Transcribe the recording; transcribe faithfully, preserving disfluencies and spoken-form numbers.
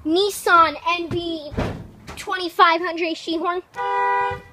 Nissan N B twenty-five hundred H T horn.